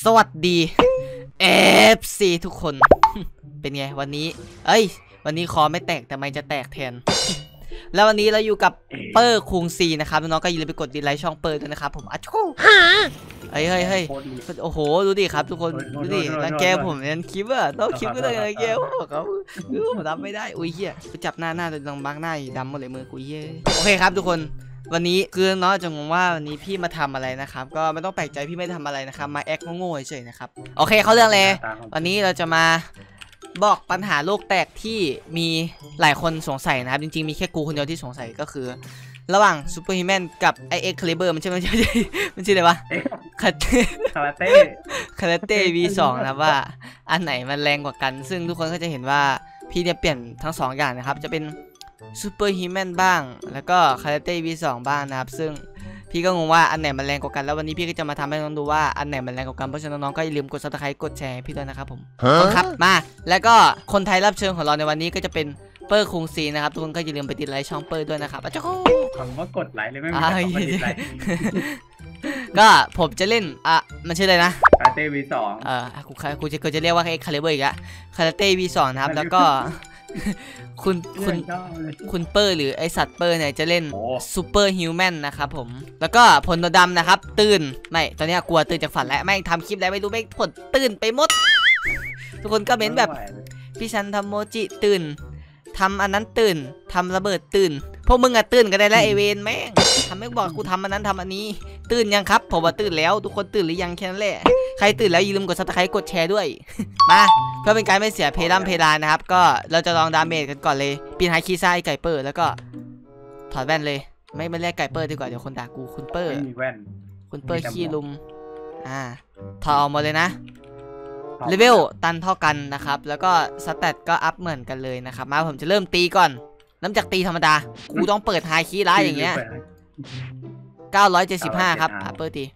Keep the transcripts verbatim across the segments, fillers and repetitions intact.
สวัสดี เอฟ ซี ทุกคน เป็นไงวันนี้เอ้ยวันนี้คอไม่แตกแต่ไม่จะแตกแทน แล้ววันนี้เราอยู่กับเปอร์คุงซีนะครับน้องๆก็อย่าลืมไปกดดีไลค์ช่องเปอร์ด้วยนะครับผมอัชโก้เฮ้ยเฮ้ยเฮ้ยโอ้โหดูดิครับทุกคนดูดิรังแกผมเนี่ยคลิปอะต้องคลิปก็ได้รังแกผมเขาผมรับไม่ได้อุ้ยเหี้ยไปจับหน้าหน้าลองบังหน้าดำหมดเลยมือกูเหี้ยโอเคครับทุกคนวันนี้คือน้องจะงงว่าวันนี้พี่มาทำอะไรนะครับก็ไม่ต้องแปลกใจพี่ไม่ทำอะไรนะครับมาแอคโง่ๆเฉยๆนะครับโอเคเขาเรื่องเลยวันนี้เราจะมาบอกปัญหาโลกแตกที่มีหลายคนสงสัยนะครับจริงๆมีแค่กูคนเดียวที่สงสัยก็คือระหว่างซูเปอร์ฮิวแมนกับไอเอ็กคาลิเบอร์มันใช่ไหมใช่มันชื่ออะไรวะคาราเต้คาราเต้ วี สอง นะว่าอันไหนมันแรงกว่ากันซึ่งทุกคนก็จะเห็นว่าพี่เนี่ยเปลี่ยนทั้งสองอย่างนะครับจะเป็นซูเปอร์ฮิวแมนบ้างแล้วก็คาราเต้ วี สอง บ้างนะครับซึ่งพี่ก็งงว่าอันไหนมันแรงกว่ากันแล้ววันนี้พี่ก็จะมาทำให้น้องดูว่าอันไหนมันแรงกว่ากันเพราะฉะนั้นน้องก็อย่าลืมกดซับสไครต์กดแชร์ให้พี่ด้วยนะครับผมครับมาแล้วก็คนไทยรับเชิญของเราในวันนี้ก็จะเป็นเปอร์คุงซีนะครับทุกคนก็อย่าลืมไปติดไลค์ช่องเปอร์ด้วยนะครับอาจารย์คำว่ากดไลค์เลยไม่มีคำว่าติดไลค์ก็ผมจะเล่นอ่ะมันชื่ออะไรนะคาราเต้ วี สองเออกูกูจะกูจะเรียกว่าเอ็กคาลิเบอร์อีกอะคาราเต้ วี สอง นะครับแล้วก็คุณคุณคุณเปอร์หรือไอสัตว์เปอร์เนี่ยจะเล่นซูเปอร์ฮิวแมนนะครับผมแล้วก็ผลตัวดำนะครับตื่นไม่ตอนนี้กลัวตื่นจากฝันแล้วแม่งทำคลิปแล้วไม่รู้แม่งผลตื่นไปหมดทุกคนก็เม้นแบบพี่ชันทำโมจิตื่นทำอันนั้นตื่นทำระเบิดตื่นพวกมึงอะตื่นกันได้แล้วไอเวนแม่งทำไม่บอกกูทำอันนั้นทำอันนี้ตื่นยังครับผมว่าตื่นแล้วทุกคนตื่นหรือยังแค่นั้นแหละใครตื่นแล้วอย่าลืมกดซับสไครต์กดแชร์ด้วยมาเพื่อเป็นการไม่เสียเพลัมเพลานะครับก็เราจะลองดาเมจกันก่อนเลยปีนไฮคีซ่าไอไก่เปอร์แล้วก็ถอดแว่นเลยไม่ไม่เรียกไก่เปอร์ดีกว่าเดี๋ยวคนด่ากูคุณเปอร์คุณเปอร์ขี้ลุมอ่าถอดออกมาเลยนะเลเวลตันเท่ากันนะครับแล้วก็สเตตก็อัพเหมือนกันเลยนะครับมาผมจะเริ่มตีก่อนเริ่มจากตีธรรมดากูต้องเปิดไฮคีร้ายอย่างเงี้ยเก้าร้อยเจ็ดสิบห้าครับอัพเปอร์ตี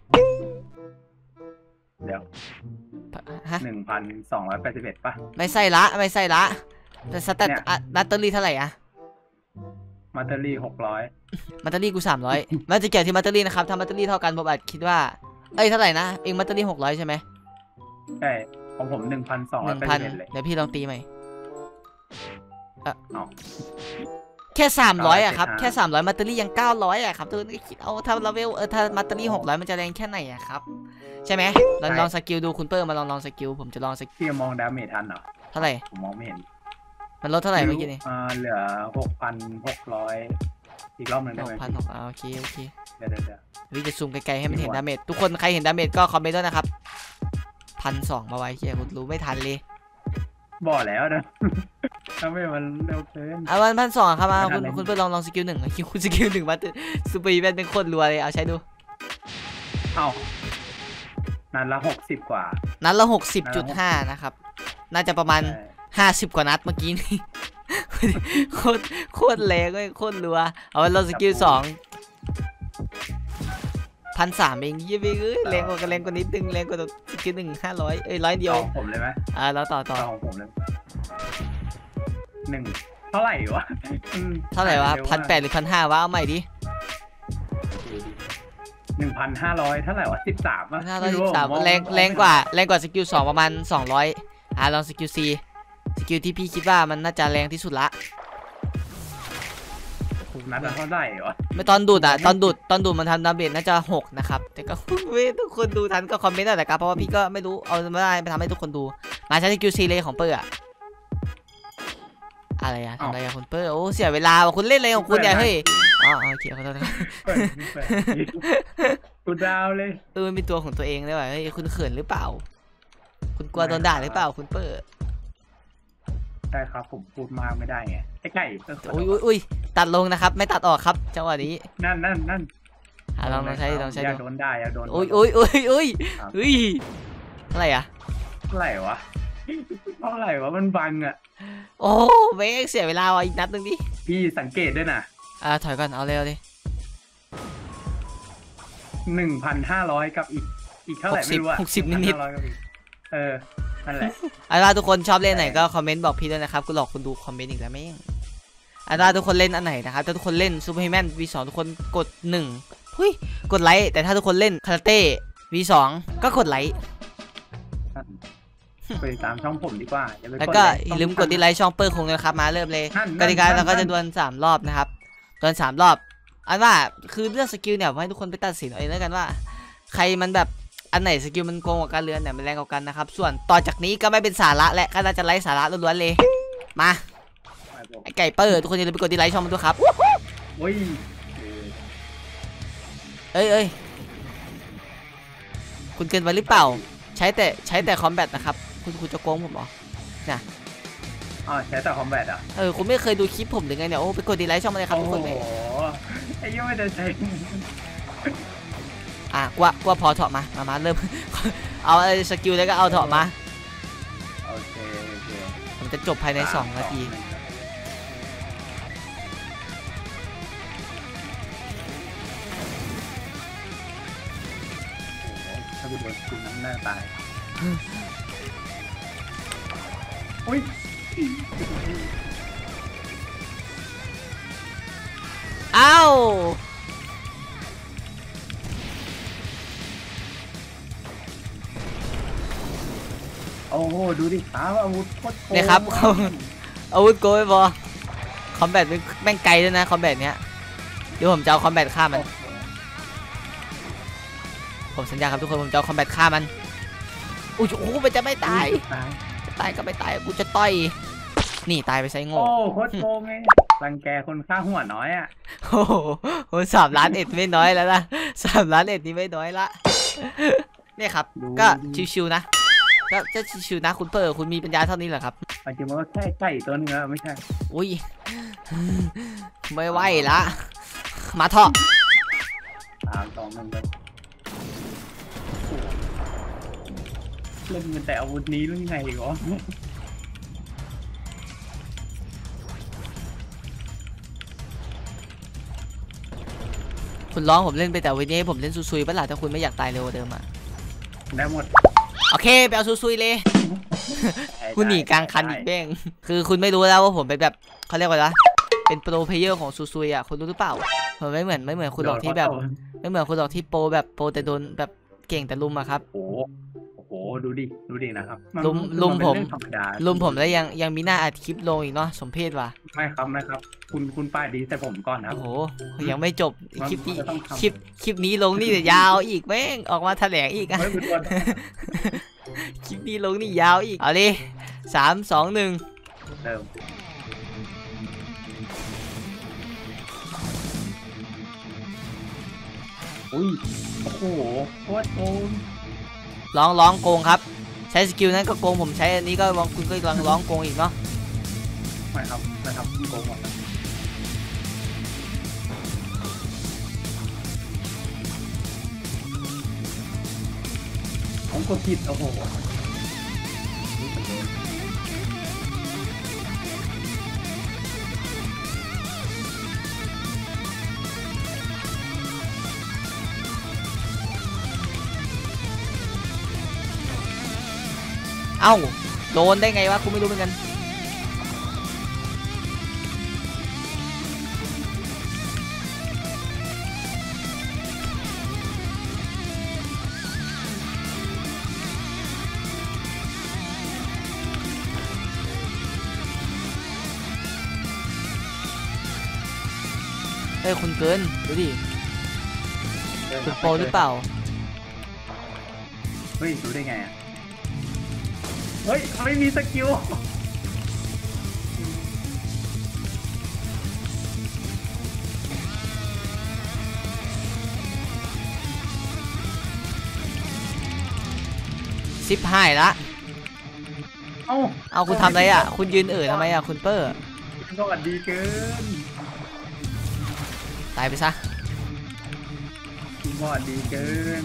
เดี๋ยวหนึ่งพันสองร้อยแปดสิบเอ็ดป่ะไม่ใช่ละไม่ใช่ละแต่สเตตมัตเตอรี่เท่าไหร่อะมัตเตอรี่หกร้อยมัตเตอรี่กูสามร้อยมันจะเกี่ยวที่มัตเตอรี่นะครับถ้ามัตเตอรี่เท่ากันผมอาจคิดว่าเอ้ยเท่าไหร่นะเองมัตเตอรี่หกร้อยใช่ไหมใช่ของผมหนึ่งพันสองร้อยแปดสิบเอ็ดเลยเดี๋ยวพี่ลองตีใหม่เออแค่สามร้อยอะครับแค่สามร้อยมัตเตอรี่ยังเก้าร้อยอะครับทุกคนก็คิดเอาถ้าเลเวลเออถ้ามัตเตอรี่หกร้อยมันจะแรงแค่ไหนอะครับใช่ไหมลองลองสกิลดูคุณเปอร์มาลองลองสกิลผมจะลองสกิลพี่มองดาเมจทันเหรอเท่าไหร่ผมมองไม่เห็นมันลดเท่าไหร่เมื่อกี้นี่อ่าเหลือหกพันหกร้อยอีกรอบหนึ่งได้ไหมหกพันหกโอเคโอเคเดี๋ยวเดี๋ยววิจะซูมไกลๆให้มันเห็นดาเมจทุกคนใครเห็นดาเมจก็คอมเมนต์ด้วยนะครับพันสองมาไว้เชียคุณรู้ไม่ทันเลยบอกแล้วนะทำไมมันเร็วเกินอ่ะวันพันสองครับมาคุณคุณเพื่อนลองลองสกิลหนึ่งคิวคุณสกิลหนึ่งมาซูเปอร์อีเวนต์เป็นโคตรรัวเลยเอาใช้ดูเอ้านัดละหกสิบกว่านัดละหกสิบจุดห้านะครับน่าจะประมาณห้าสิบกว่านัดเมื่อกี้นี่โคตรโคตรแรงเลยโคตรรัวเอาเราสกิลสองพันสามเองยี่ไปเอ้ยแรงกว่ากันแรงกว่านิดนึงแรงกว่าสกิลหนึ่งห้าร้อยเอ้ยร้อยเดียวของผมเลยไหมอ่าแล้วต่อต่อของผมเลยหนึ่งเท่าไหร่วะเท่าไหร่วะพันแปดหรือพันห้าวะเอาใหม่ดิหนึ่งพันห้าร้อยเท่าไหร่วะสิบสามอ่ะห้าร้อยสิบสามแรงแรงกว่าแรงกว่าสกิลสองประมาณสองร้อยอ่าลองสกิลซีสกิลที่พี่คิดว่ามันน่าจะแรงที่สุดละนัดเท่าไหร่วะไม่ตอนดูดอ่ะตอนดูดตอนดูดมันทำดาเมจน่าจะหกนะครับแต่ก็ทุกคนดูทันก็คอมเมนต์ได้แต่ครับเพราะว่าพี่ก็ไม่รู้เอาไม่ได้ไปทำให้ทุกคนดูมาใช้สกิลซีเลยของเปอร์อะอะไรอะทำอะไรอะคุณเปอร์โอ้เสียเวลาคุณเล่นอะไรของคุณเนี่ยเฮ้ยอ๋อโอเคขอโทษนะกูดาวเลยเออมีตัวของตัวเองด้วยเฮ้ยคุณเขินหรือเปล่าคุณกลัวโดนด่าหรือเปล่าคุณเปอร์ใช่ครับผมพูดมากไม่ได้ไงไอ้ไก่อุ้ยอุ้ยอุ้ยตัดลงนะครับไม่ตัดออกครับจังหวะนี้นั่นนั่นนั่นลองลองใช้ลองใช้อย่าโดนได้อย่าโดนอุ้ยอุ้ยอุ้ยอุ้ยอุ้ยเท่าไหร่อะเท่าไหร่วะเท่าไหร่วะมันบังอะโอ้เว้ยเสียเวลาว่ะอีกนัดนึงดิพี่สังเกตด้วยนะอ่าถอยก่อนเอาเร็วเลยหนึ่งพันห้าร้อยกับอีกอีกเท่าไหร่ไม่รู้อะหกสิบนิดเออนั่นแหละอาล่าทุกคนชอบเล่นไหนก็คอมเมนต์บอกพี่ด้วยนะครับกูหลอกคุณดูคอมเมนต์อีกแล้วแม่งอาล่าทุกคนเล่นอันไหนนะครับถ้าทุกคนเล่นซูเปอร์ฮิวแมน วี สอง ทุกคนกดหนึ่งหุ้ยกดไลค์แต่ถ้าทุกคนเล่นคาราเต้ วี สอง ก็กดไลค์ท่านไปตามช่องผมดีกว่าอย่าไปแล้วก็ดอย่าลืมกดดีไลค์ช่องเปอร์คงนะครับมาเริ่มเลยนั่นกติกานั่นเราก็นั่จะนดวลสามรอบนะครับดวลสามรอบอันว่าคือเรื่องสกิลเนี่ยให้ทุกคนไปตัดสินเอาเองแล้วกันว่า ใครมันแบบอันไหนสกิลมันโกงกว่ากันเรือนเนี่ยมันแรงกว่ากันนะครับส่วนต่อจากนี้ก็ไม่เป็นสาระและก็น่าจะไร้สาระล้วนๆเลยมาไอไก่เปอร์ทุกคนอย่าลืมไปกดดีไลค์ช่องมันด้วยครับโอ้ยเอ้ยเอ้ยคุณเกินไปหรือเปล่าใช้แต่ใช้แต่คอมแบทนะครับคุณคุณจะโกงผมเหรอเนี่ยอ๋อใช้แต่คอมแบทอ่ะเออคุณไม่เคยดูคลิปผมหรือไงเนี่ยโอ้ไปกดดีไลค์ช่องมันเลยครับโอ้ทุกโหคนเลยไอ้ยังไม่ได้ใช้อ่ะกว่ากว่าพอเถอะมามามาเริ่ม เอาไอ้สกิลแล้วก็เอาเถอะมาโอเคโอเคผมจะจบภายในสองนาทีถ้าคุณโดนคุณน้ำหน้าตายอุ้ยเอ้าโอ้โหดูดิอ้าวอาวุธโคตรโกงเนี่ยครับ เขาอาวุธโกยบอคอมแบทแม่งไกลด้วยนะคอมแบทเนี้ยเดี๋ยวผมจะเอาคอมแบทฆ่ามันผมสัญญาครับทุกคนผมจะเอาคอมแบทฆ่ามันอุ้ยโอ้โหมันจะไม่ตายตายตายก็ไม่ตายกูจะต่อยนี่ตายไปใช้โง่โอ้โคตรโกงไงรังแกคนฆ่าหัวน้อยอ่ะโอ้โหสามล้านเอ็ดไม่น้อยแล้วนะสามล้านเอ็ดนี่ไม่น้อยละเนี่ยครับก็ชิวๆนะก็จะชิวๆนะคุณเปิดคุณมีปัญญาเท่านี้เหรอครับจริงๆว่าแค่ไก่ตัวนึงแล้วไม่ใช่อุ้ยไม่ไหวละมาเถอะสามสองหนึ่งเลยเล่นมันแต่อาวุธนี้หรือไงวะคุณร้องผมเล่นไปแต่วันนี้ผมเล่นซุยๆปะล่ะถ้าคุณไม่อยากตายเร็วกว่าเดิมอ่ะได้หมดโอเคไปเอาซุยๆเลยคุณหนีกลางคันอีกเบ้งคือคุณไม่รู้แล้วว่าผมเป็นแบบเขาเรียกว่าอะไรเป็นโปรเพลเยอร์ของซุยๆอ่ะคุณรู้หรือเปล่าผมไม่เหมือนไม่เหมือนคุณหรอกที่แบบไม่เหมือนคุณหรอกที่โปรแบบโปรแต่โดนแบบเก่งแต่ลุมอะครับโอ้โหดูดิดูดินะครับนลุมลุมนเป็นผมเรื่องธรรดาลุมผมแล้วยังยังมีหน้าอัดคลิปลงอีกเนาะสมเพศว่ะไม่ครับไม่ครับ คุณคุณป้ายดีแต่ผมก่อนครับโอ้โหยังไม่จบคลิปนี้มันจะต้องทำคลิปคลิปนี้ลงนี่เดี๋ยวยาวอีกแม่งออกมาแถลงอีกอะเฮ้ยคุณตัวคลิปนี้ลงนี่ยาวอีกเอาดิสามสองหนึ่งเติมอุ้ยโอ้โหโคตรโกงร้องร้องโกงครับใช้สกิลนั้นก็โกงผมใช้อันนี้ก็ลองคุณก็กำลังร้องโกงอีกเนาะไม่ครับไม่ครับโกงหมดผมกดผิดโอ้โหเอ้าโดนได้ไงวะกูไม่รู้เหมือนกันเฮ้ยคุณเกินดูดิคุณโปรหรือเปล่าเฮ้ยรู้ได้ไงอ่ะเฮ้ยไม่มีสกิลซิปหายละเอ้าเอาคุณทำอะไรอ่ะคุณยืนเอ่อทำไมอ่ะคุณเปอร์สวัสดีเกินตายไปซะสวัสดีเกิน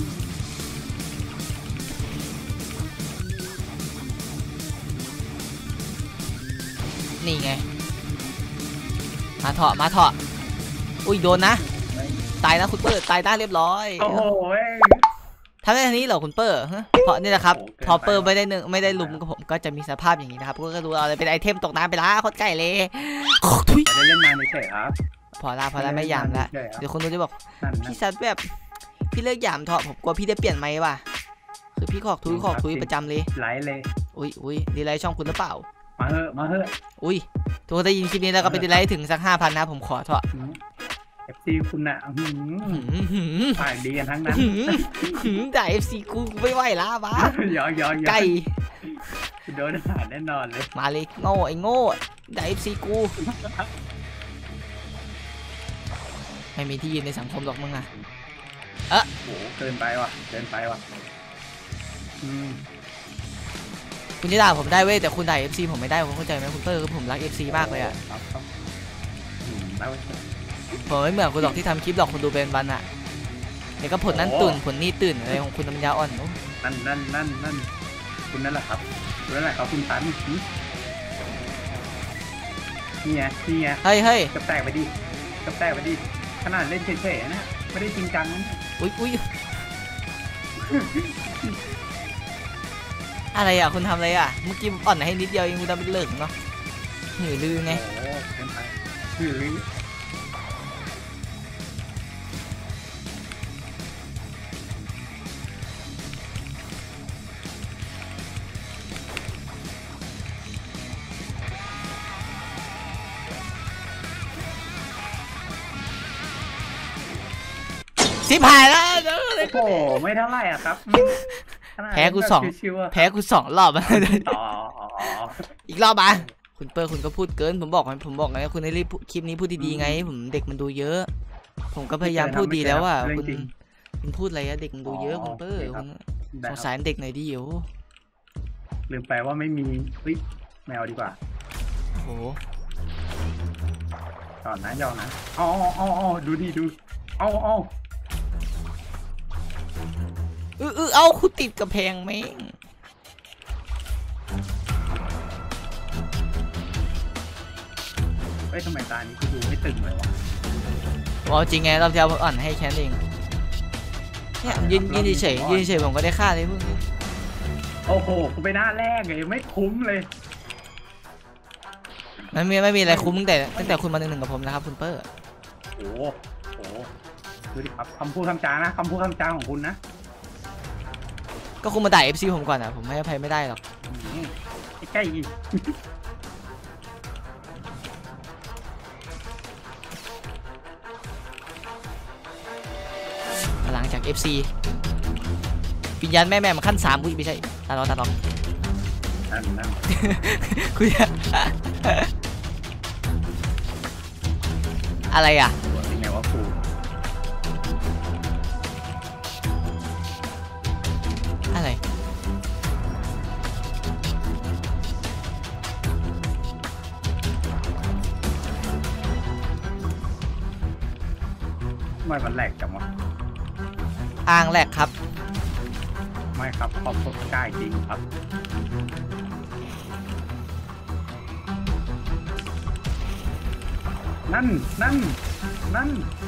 นี่ไงมาเถอะมาเถอะอุ้ยโดนนะตายนะคุณเปอร์ตายได้เรียบร้อยโอ้โหทำได้ทันนี้เหรอคุณเปอร์ฮะเพราะนี่แหละครับพอเปอร์ไม่ได้หนึ่งไม่ได้ลุมกับผมก็จะมีสภาพอย่างนี้นะครับก็ดูเอาอะไรเป็นไอเทมตกน้ำไปละโคตรไก่เลยทุยไม่ได้เล่นนานเฉยๆครับพอละพอละไม่หยามละเดี๋ยวคนดูจะบอกนั่นนะพี่ซัดแบบพี่เลิกหยามเถอะผมกลัวพี่ได้เปลี่ยนไหมค์ว่ะคือพี่ขอกทุยขอกทุยประจำเลยไหลเลยอุ้ยอุ้ยดีไลท์ช่องคุณหรือเปล่ามาเถอะมาเถอะอุ้ยทุกคนได้ยินคลิปนี้แล้วก็ไปดีไลท์ถึงสักห้าพันนะผมขอเถอะเอฟซีคุณน่ะหืมฝ่ายดีกันทั้งนั้นด่าเอฟซีกูไม่ไหวละบ้ายอยอยไก่โดนด่าแน่นอนเลยมาเลยโง่ไอ้โง่ด่าเอฟซีกูไม่มีที่ยืนในสังคมหรอกมึงอะเอะโหเกินไปว่ะเกินไปว่ะอืมคุณจะด่าผมได้เว้ยแต่คุณด่าเอฟซีผมไม่ได้คุณเข้าใจไหมคุณเปอร์คือผมรักเอฟซีมากเลยอะครับครับอืมแล้วผมไม่เหมือนคุณหรอกที่ทำคลิปหลอกคนดูเป็นวันอะเดี๋ยวก็ผลนั้นตุ่นผลนี่ตื่นอะไรของคุณปัญญาอ่อนนั่นนั่นนั่นนั่นคุณนั่นแหละครับคุณนั่นแหละครับคุณสันนี่ไงนี่ไงเฮ้ยเฮ้ยกระแตกไปดิกระแตกไปดิขนาดเล่นเฉยๆนะไม่ได้จริงจังนะอุ้ยอุ้ยอะไรอ่ะคุณทำอะไรอ่ะเมื่อกี้อ่อนให้นิดเดียวเองคุณทำเป็นเหลิงเนาะหือลือไงโอ้โหเกินไปคือสิบหายแล้วโอ้โหไม่เท่าไหร่อ่ะครับแพ้กูสองแพ้กูสองรอบต่ออีกรอบอ่ะคุณเปอร์คุณก็พูดเกินผมบอกผมบอกไงคุณให้รีบคลิปนี้พูดดีๆไงผมเด็กมันดูเยอะ ผมก็พยายามพูดดีแล้วอ่ะคุณคุณพูดอะไรอะเด็กมันดูเยอะคุณเปอร์คุณสงสารเด็กหน่อยดิโอ้ลืมไปว่าไม่มีเฮ้ยแมวดีกว่าโหก่อนนะยองนะอ๋ออ๋ออ๋อดูดิดูเอาเอาเออเออเอาคุณติดกับแพงไหมเฮ้ยทำไมตานี้กูดูไม่ตึงเลยวะเอาจริงไงเราจะอ่อนให้แค่นั้นเองเนี่ยยืนยืนเฉยยืนเฉยผมก็ได้ค่าเลยพวกนี้โอ้โหกูไปหน้าแรกเลยไม่คุ้มเลยมันไม่ไม่มีอะไรคุ้มตั้งแต่ตั้งแต่คุณมาหนึ่งหนึ่งกับผมนะครับคุณเปอร์โอ้โหโอ้โหดูดิครับคำพูดคำจานะคำพูดคำจาของคุณนะก็คุณมาด่าเอฟซีผมก่อนอ่ะผมให้อภัยไม่ได้หรอกใกล้อีกหลังจาก เอฟ ซี วิญญาณแม่แม่มาขั้นสามอุ้ยไม่ใช่ตาลอตาลอนั่นนั่นคุณอะไรอ่ะเป็นไงวะครูอะไรทำไมมันแหลกจังวะอ่างแหลกครับไม่ครับขอบคุณกล้าจริงครับนั่นนั่นนั่น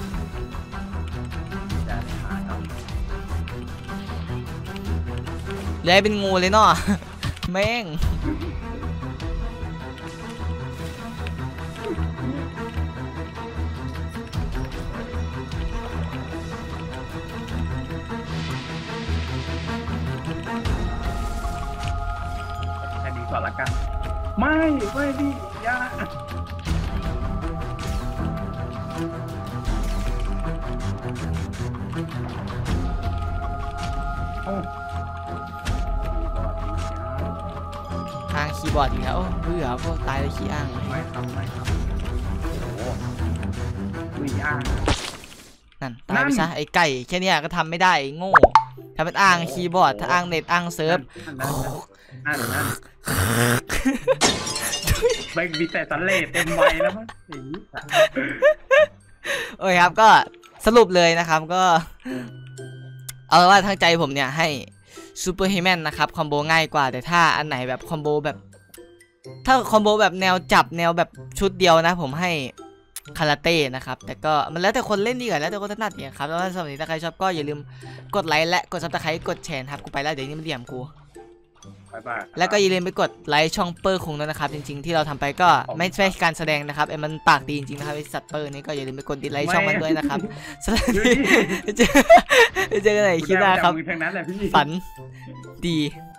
อย่าหาครับเลยเป็นงูเลยเนาะ แม่งแค่นี้ก่อนละกันไม่ไม่พี่อย่าโอ้อ้างคีย์บอร์ดอีกแล้วเบื่อพวกตายเลยขี้อ้างไม่ทำไม่ทำโอ้วิ่งอ้างนั่นตายไปซะไอ้ไก่แค่เนี้ยก็ทำไม่ได้ไอ้โง่ถ้าเป็นอ้างคีย์บอร์ดถ้าอ้างเน็ตอ้างเซิร์ฟนั่นนั่นนั่นแบงค์มีแต่สันเล่เต็มใบแล้วมั้งโอ้ยครับก็สรุปเลยนะครับก็ เอาเป็นว่าทางใจผมเนี่ยให้ซูเปอร์ฮีแมนนะครับคอมโบง่ายกว่าแต่ถ้าอันไหนแบบคอมโบแบบถ้าคอมโบแบบแนวจับแนวแบบชุดเดียวนะผมให้คาราเต้นะครับแต่ก็มันแล้วแต่คนเล่นดีกว่าแล้วแต่คนถนัดเนี่ยครับแล้วสำหรับนี้ถ้าใครชอบก็อย่าลืมกดไลค์และกดซับสไครต์กดแชร์ครับกูไปแล้วเดี๋ยวนี้มันเหลี่ยมกูบ๊ายบายแล้วก็อย่าลืมไปกดไลค์ช่องเปอร์คุงด้วยนะครับจริงๆที่เราทำไปก็ไม่ใช่การแสดงนะครับไอ้มันปากดีจริงๆนะครับไอ้สัตว์เปอร์นี่ก็อย่าลืมไปกดดิสไลค์ช่องมันด้วยนะครับสวัสดีเจอเจอกันใหม่คลิปหน้าครับมือทางนั้นแหละพี่ฝันดี